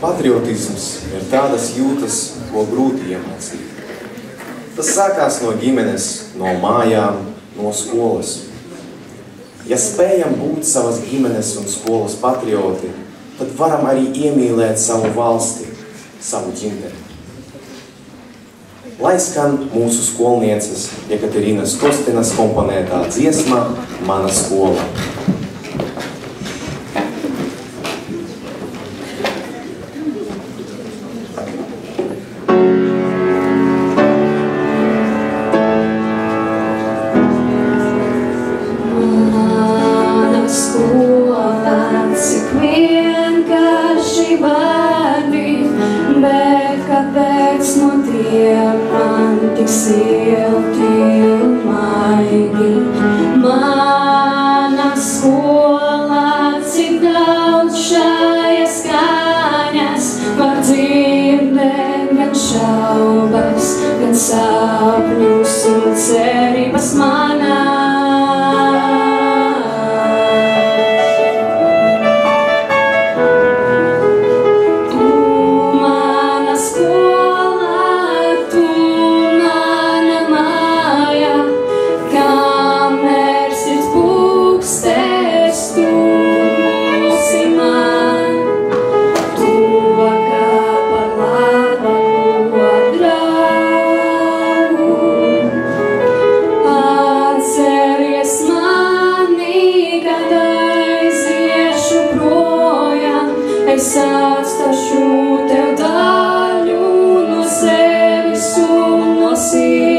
Patriotisms ir tādas jūtas, ko grūti iemācīt. Tas sākās no ģimenes, no mājām, no skolas. Ja spējam būt savas ģimenes un skolas patrioti, tad varam arī iemīlēt savu valsti, savu ģimeni. Lai skan mūsu skolnieces Jekaterinas Kostinas komponētā dziesma Mana skola. Mana skola, cik daudz šajas skaņas var dzirdēt gan šaubas, gan sapņus un cerības manās. Tu mana skola, tu mana māja, kamēr sirds pūkstēs, tu būsi man tuvākā par labāko draugu. Atceries mani, kad aiziešu projām, es atstāšu tev daļu no sevis un no sirds.